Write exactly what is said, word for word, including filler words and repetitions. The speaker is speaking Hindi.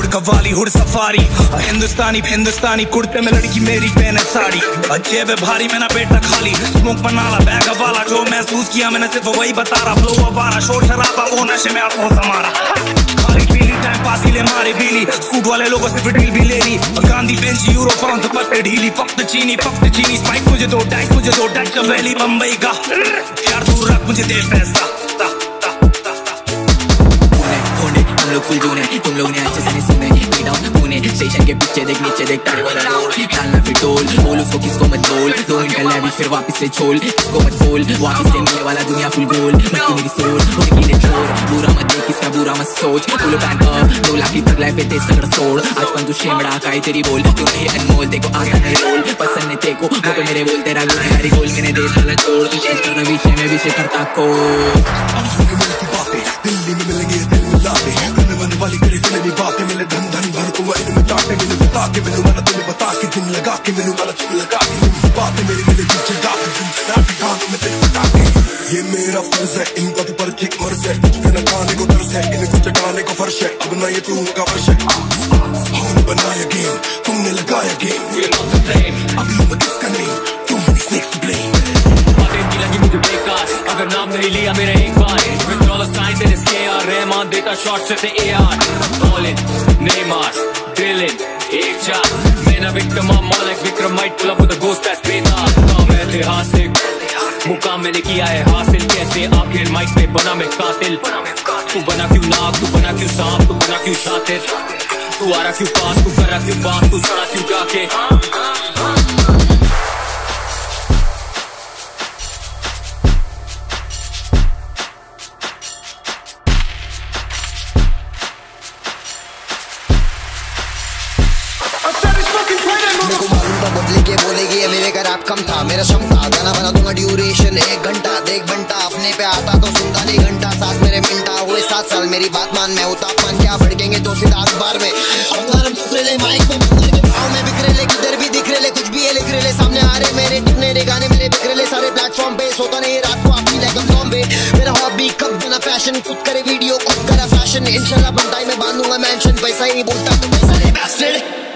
कवाली हुड सफारी, हिंदुस्तानी हिंदुस्तानी कुर्ते में लड़की मेरी पहने साड़ी, जेब भारी में ना पेट खाली, स्मोक बनाला बैग वाला, जो महसूस किया मैंने सिर्फ वही बता रहा, फ्लो अबारा शोर शराबा वो नशे में अफसोस हमारा, खाली पीली टाइम पास ही ले मारे बीली, स्कूट वाले लोगों से फिर डील भी ले रही, गांधी बेंच यूरो पाउंड पत्ते ढीली, फक्त चीनी फक्त चीनी, स्पाइस मुझे दो डाइस मुझे दो डाइस, चमेली बम्बई का यार दूर रख मुझे दे पैसा, हम लोग फुल जूने, तुम लोग ने अच्छे से नहीं सुने, वी डाउन पुणे स्टेशन के पीछे देख नीचे देख तारे वाला रोड, डालना फिर टोल, बोल उसको किसको मत बोल, दो मिनट का लैब फिर वापस से छोल, किसको मत बोल, वापस से मिलने वाला दुनिया फुल गोल, मत मेरी सोल, उनकी ने चोर, बुरा मत देख किसका बुरा मत सोच, फुल बैंक अप, दो लाख की तक लाइफ पे तेज सगड़ सोड़, आज पन तू शेमड़ा काई तेरी बोल, तू नहीं अनमोल, देखो आगे नहीं रोल, पसंद नहीं तेको, वो तो मेरे बोल, तेरा गुण हरी गोल, मैंने देश वाला छोड़, तू चेंज कर विषय में विषय करता को, दिल्ली में मिलेंगे दिल मिलाते, करने वाले वाली करे फिल्मी बातें, मिले धन धन भर को वाइन में चाटे, मिले बता के मिलूं मैं तुम्हें बता के, दिन लगा के मिलूं मैं तुम्हें लगा के, बातें मेरी मिले दिल जगा के, दिन चला के खानों में दिल बता के, ये मेरा फर्ज है, इनका तो पर ठीक मर्ज है, कुछ भी न खाने को तरस है, इनको चटाने को फर्श है, अब ना ये तू उनका वर्ष है, हमने बनाया गेम, तुमने लगाया गेम, अभी मैं किसका नहीं, तुम स्नेक्स टू ब्लेम, बातें की लगी मुझे बेकार, अगर नाम नहीं लिया मेरा एक बार, साइन तेरे के आर रहमान देता शॉट से ए आर, बॉलिंग नेमार ड्रिलिंग एक चार, मैं ना Vikram more like Vikram might pull up with a ghost that's बेतार, काम है ऐतिहासिक, मुकाम मैंने किया है हासिल, कैसे आखिर माइक पे बना मैं कातिल, तू बना क्यों नाक, तू बना क्यों सांप, तू बना क्यों शातिर, तू आ रहा क्यों पास, तू करा क्यों बात, तू सड़ा क्यों जाके, मेरे को मालूम था बदलेगी बोलेगी ये मेरे का रैप कम था, मेरा क्षमता गाना बना दूंगा ड्यूरेशन एक घंटा, देख घंटा अपने पे आता तो सुनता नहीं घंटा, साथ मेरे मिनटा हुए सात साल, मेरी बात मान मैं होता मान क्या भड़केंगे तो सीधा अखबार में, ले माइक पे भाव में बिखरे ले, किधर भी दिख रहे ले, कुछ भी ये लिख रहे ले, सामने आ रहे मेरे टिकने रे गाने मेरे बिखरे ले, सारे प्लेटफॉर्म पे सोता नहीं रात को आपकी लाइक बॉम्बे, मेरा हॉबी कब बना फैशन, खुद करे वीडियो खुद करा फैशन, इंशाल्लाह बनटाई में बांधूंगा मेंशन, पैसा ही बोलता तो पैसा ले बैस्टर्ड।